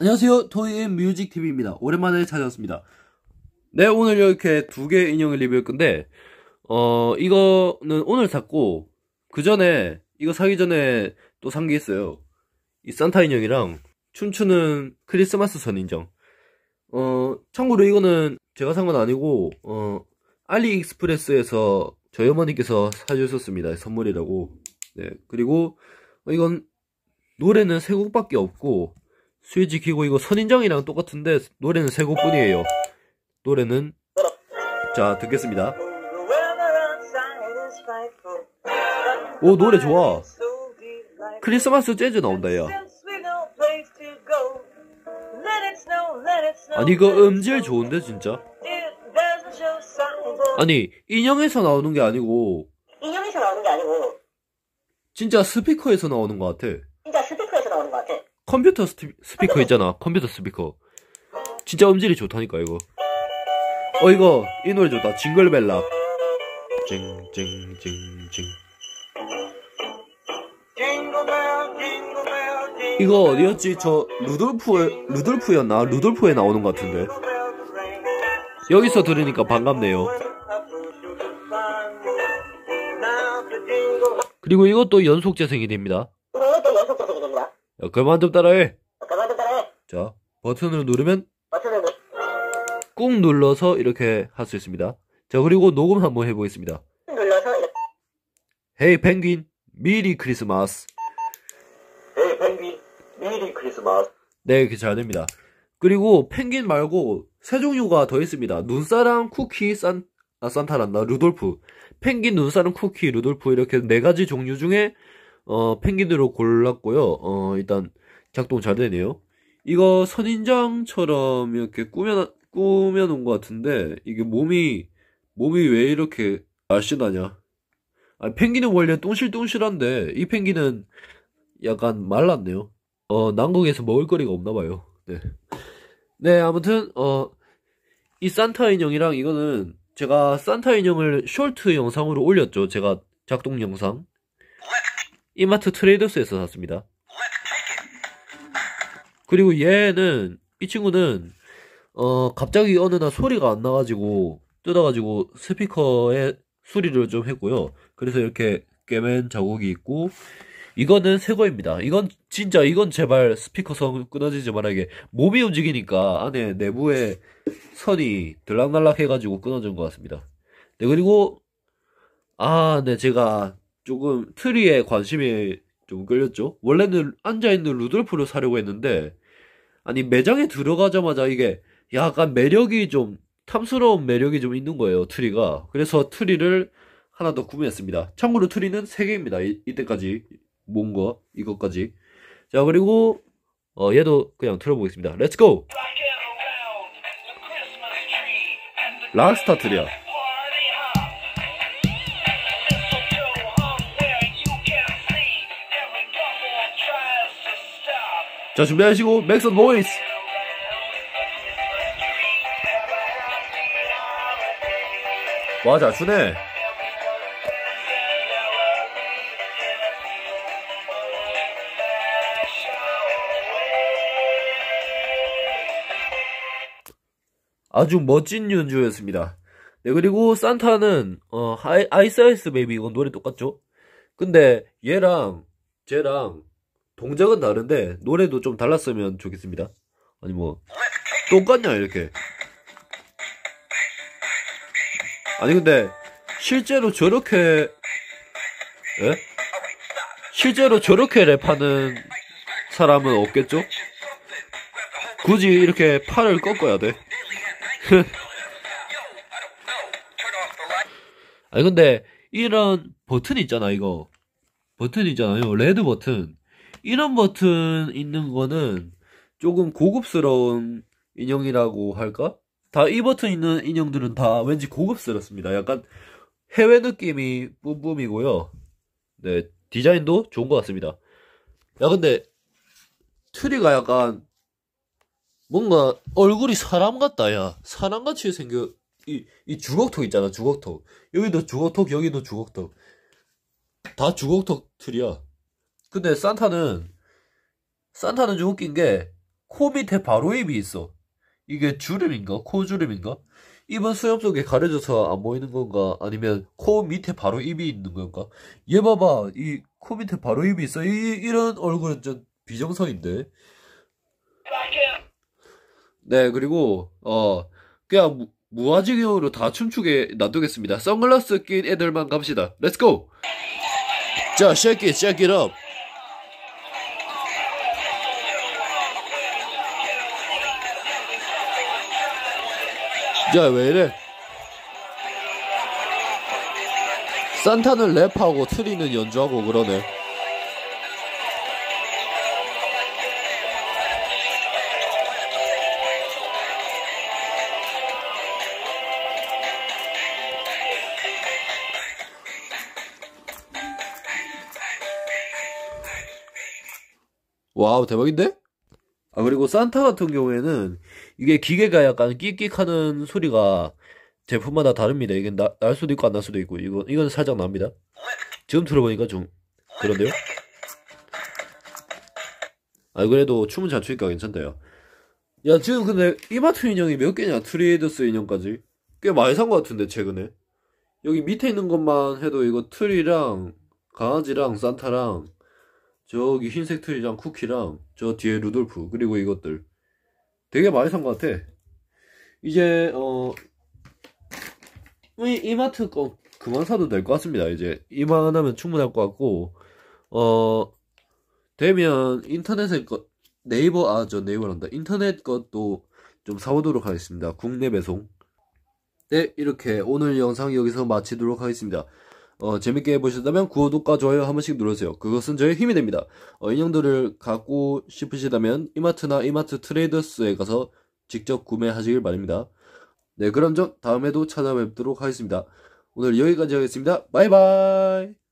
안녕하세요, 토이의 뮤직TV입니다. 오랜만에 찾아왔습니다. 네, 오늘 이렇게 두 개 인형을 리뷰할 건데, 이거는 오늘 샀고, 그 전에, 이거 사기 전에 또 산 게 있어요. 이 산타 인형이랑 춤추는 크리스마스 선 인형. 참고로 이거는 제가 산 건 아니고, 알리익스프레스에서 저희 어머니께서 사주셨습니다. 선물이라고. 네, 그리고, 이건 노래는 세 곡밖에 없고, 스위치 키고 이거 선인장이랑 똑같은데 노래는 세 곡뿐이에요. 노래는 자 듣겠습니다. 오 노래 좋아. 크리스마스 재즈 나온다 야. 아니 이거 음질 좋은데 진짜. 아니 인형에서 나오는 게 아니고 진짜 스피커에서 나오는 것 같아. 컴퓨터 스피커 있잖아. 컴퓨터 스피커. 진짜 음질이 좋다니까 이거. 이거 이 노래 좋다. 징글벨락. 징징징징. 이거 어디였지? 저 루돌프였나? 루돌프에 나오는 것 같은데. 여기서 들으니까 반갑네요. 그리고 이것도 연속 재생이 됩니다. 야, 그만 좀 따라해. 자, 버튼을 누르면 꾹 눌러서 이렇게 할 수 있습니다. 자, 그리고 녹음 한번 해보겠습니다. 헤이 펭귄, 미리 크리스마스. 헤이 펭귄, 미리 크리스마스. 네, 이렇게 잘 됩니다. 그리고 펭귄 말고 세 종류가 더 있습니다. 눈사람, 쿠키, 산타란다, 루돌프. 펭귄, 눈사람, 쿠키, 루돌프 이렇게 네 가지 종류 중에 펭귄으로 골랐고요. 일단 작동 잘 되네요. 이거 선인장처럼 이렇게 꾸며놓은 것 같은데 이게 몸이 왜 이렇게 날씬하냐? 아니, 펭귄은 원래 똥실똥실한데 이 펭귄은 약간 말랐네요. 남극에서 먹을거리가 없나봐요. 네. 네, 아무튼 이 산타 인형이랑 이거는 제가 산타 인형을 쇼트 영상으로 올렸죠. 제가 작동 영상. 이마트 트레이더스에서 샀습니다. 그리고 이 친구는 갑자기 어느 날 소리가 안 나가지고 뜯어가지고 스피커에 수리를 좀 했고요. 그래서 이렇게 깨맨 자국이 있고, 이거는 새 거입니다. 이건 제발 스피커 선 끊어지지 말아게. 몸이 움직이니까 안에 내부에 선이 들락날락 해가지고 끊어진 것 같습니다. 네, 그리고 네, 제가 조금 트리에 관심이 좀 끌렸죠. 원래는 앉아있는 루돌프를 사려고 했는데, 아니 매장에 들어가자마자 이게 약간 탐스러운 매력이 좀 있는 거예요, 트리가. 그래서 트리를 하나 더 구매했습니다. 참고로 트리는 3개입니다. 이때까지 모은 거, 이것까지. 자, 그리고 얘도 그냥 틀어보겠습니다. 렛츠고! 락스타 트리야. 자, 준비하시고 make some noise. 와, 잘 추네. 아주 멋진 연주였습니다. 네, 그리고 산타는 아이스 아이스 베이비, 이건 노래 똑같죠? 근데 쟤랑 동작은 다른데 노래도 좀 달랐으면 좋겠습니다. 아니 뭐 똑같냐 이렇게. 아니 근데 실제로 저렇게 랩하는 사람은 없겠죠? 굳이 이렇게 팔을 꺾어야 돼. 아니 근데 이런 버튼 있잖아. 이거 버튼 있잖아요. 레드 버튼. 이런 버튼 있는 거는 조금 고급스러운 인형이라고 할까? 다 이 버튼 있는 인형들은 다 왠지 고급스럽습니다. 약간 해외 느낌이 뿜뿜이고요. 네, 디자인도 좋은 것 같습니다. 야, 근데 트리가 약간 뭔가 얼굴이 사람 같다, 야. 사람같이 생겨. 이 주걱턱 있잖아, 주걱턱. 여기도 주걱턱, 여기도 주걱턱. 다 주걱턱 트리야. 근데 산타는 좀 웃긴 게 코 밑에 바로 입이 있어. 이게 주름인가? 코 주름인가? 입은 수염 속에 가려져서 안 보이는 건가? 아니면 코 밑에 바로 입이 있는 건가? 얘 봐봐. 이 코 밑에 바로 입이 있어. 이런 얼굴은 좀 비정상인데. 네, 그리고, 그냥 무아지경으로 다 춤추게 놔두겠습니다. 선글라스 낀 애들만 갑시다. 렛츠고! 자, shake it up. 야, 왜 이래? 산타는 랩하고 트리는 연주하고 그러네. 와우, 대박인데? 아, 그리고 산타 같은 경우에는 이게 기계가 약간 끽끽하는 소리가 제품마다 다릅니다. 이게 날 수도 있고 안 날 수도 있고 이건 살짝 납니다. 지금 들어보니까 좀 그런데요? 아, 그래도 춤은 잘 추니까 괜찮다요. 야, 지금 근데 이마트 인형이 몇 개냐? 트리에이더스 인형까지 꽤 많이 산 것 같은데 최근에. 여기 밑에 있는 것만 해도 이거 트리랑 강아지랑 산타랑 저기 흰색 트리랑 쿠키랑 저 뒤에 루돌프 그리고 이것들 되게 많이 산 것 같아. 이제 이마트 거 그만 사도 될 것 같습니다. 이제 이만하면 충분할 것 같고 되면 인터넷에 네이버란다. 인터넷 것도 좀 사보도록 하겠습니다. 국내 배송. 네, 이렇게 오늘 영상 여기서 마치도록 하겠습니다. 재밌게 보셨다면 구독과 좋아요 한 번씩 눌러주세요. 그것은 저의 힘이 됩니다. 인형들을 갖고 싶으시다면 이마트나 이마트 트레이더스에 가서 직접 구매하시길 바랍니다. 네, 그럼 저 다음에도 찾아뵙도록 하겠습니다. 오늘 여기까지 하겠습니다. 바이바이.